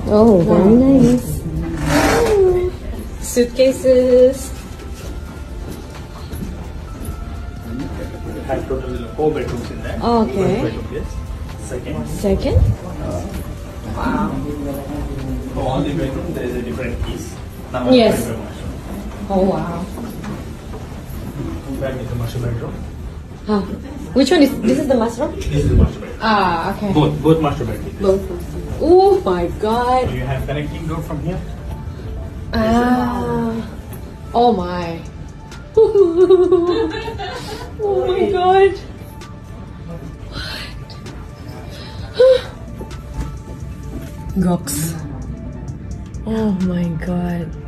Oh, very nice. Suitcases. We have total 4 bedrooms in there. Okay. First bedroom, yes. Second. Second. Wow. For all the bedrooms, there is a different keys. Now Yes. bedroom. Oh wow. Back is the master bedroom. Huh. Which one is this? Is the master? This is the master bedroom. Ah, okay. Both master bedrooms. Both. Oh my god. So you have connecting door from here. Ah. Oh my. Oh my god. What? Gox. Oh my god.